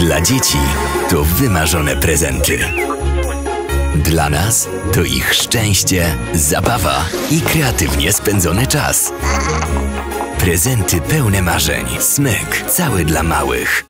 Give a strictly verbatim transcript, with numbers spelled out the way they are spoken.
Dla dzieci to wymarzone prezenty. Dla nas to ich szczęście, zabawa i kreatywnie spędzony czas. Prezenty pełne marzeń. Smyk, cały dla małych.